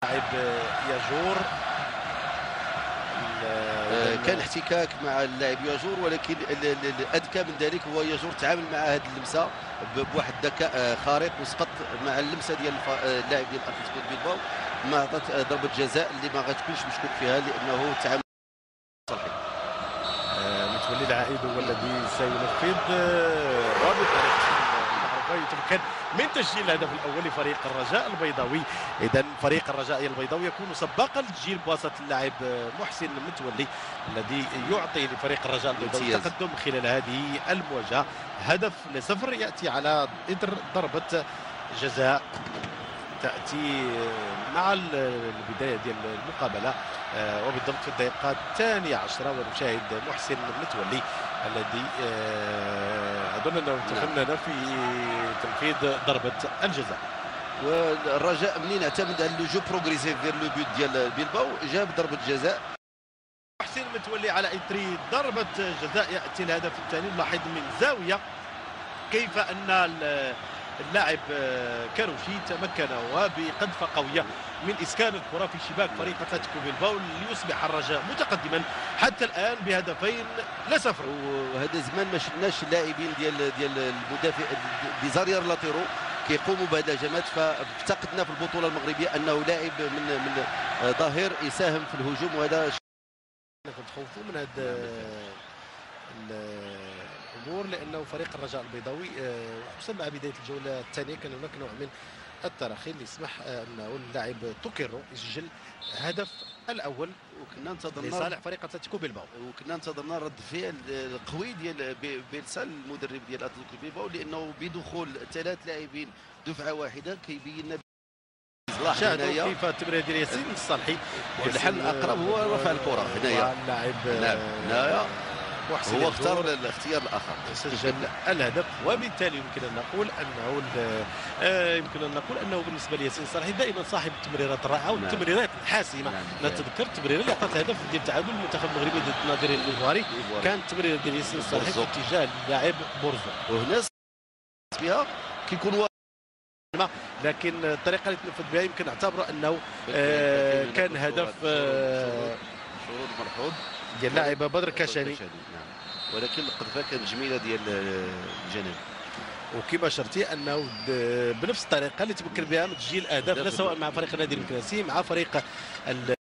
لاعب ياجور. كان احتكاك مع اللاعب ياجور، ولكن الاذكى من ذلك هو ياجور تعامل مع هذه اللمسه بواحد الذكاء خارق، وسقط مع اللمسه ديال اللاعب ديال اتلتيكو بيلباو. ما عطات ضربه جزاء اللي ما غتكونش مشكوك فيها لانه تعامل صحيح. متولي العائد هو الذي سينفذ وبطريقه يتمكن من تسجيل الهدف الاول لفريق الرجاء البيضاوي. اذا فريق الرجاء البيضاوي يكون سباقا للتسجيل بواسطه اللاعب محسن متولي الذي يعطي لفريق الرجاء البيضاوي التقدم خلال هذه المواجهه. هدف لصفر ياتي على اثر ضربه جزاء تاتي مع البدايه ديال المقابله وبالضبط في الدقيقه الثانيه عشره. ونشاهد محسن متولي الذي اظن انه تفنن في تنفيذ ضربه الجزاء. والرجاء منين اعتمد على اللجوء بروغريسيف فير لو بوت ديال بيلباو جاب ضربه جزاء. محسن متولي على اثر ضربه جزاء ياتي الهدف الثاني. نلاحظ من زاويه كيف ان اللاعب كاروشي تمكن وبقذفه قويه من اسكان الكره في شباك فريق اتلتيكو بيلباو ليصبح الرجاء متقدما حتى الان بهدفين لصفر. وهذا زمان ما شفناش اللاعبين ديال المدافع دي زارير لاتيرو كيقوموا بهذه الهجمات، فافتقدنا في البطوله المغربيه انه لاعب من ظهير يساهم في الهجوم، وهذا كنتخوفوا من هذا الامور لانه فريق الرجاء البيضاوي خصوصا مع بدايه الجوله الثانيه كان هناك نوع من التراخي اللي يسمح انه اللاعب توكيرو يسجل هدف الاول، وكنا انتظرنا لصالح فريق اتلتيكو بيلباو. وكنا انتظرنا رد فعل قوي ديال بيلسا المدرب ديال اتلتيكو بيلباو، لانه بدخول ثلاث لاعبين دفعه واحده كيبين لنا شاهدوا كيف التمريره ديال ياسين الصالحي، والحل الاقرب هو رفع الكره هنايا. اللاعب هنايا هو اختار الاختيار الاخر، سجل الهدف. وبالتالي يمكن ان نقول انه بالنسبه لياسين الصالحي دائما صاحب التمريرات الرائعه والتمريرات الحاسمه. نتذكر التمريره اللي عطات الهدف ديال التعادل المنتخب المغربي ضد النظير الايفواري كانت التمريره ديال ياسين الصالحي في اتجاه اللاعب بورزو، وهنا فيها كيكون لكن الطريقه اللي تنفذ بها يمكن نعتبره انه كان هدف شروط مرفوض ديال اللاعب بدر كاشاني، ولكن القذفه كانت جميله ديال الجناب. وكما شرتي انه بنفس الطريقه اللي تمكن بها من تسجيل اهداف لا سواء مع فريق النادي المكنسي مع فريق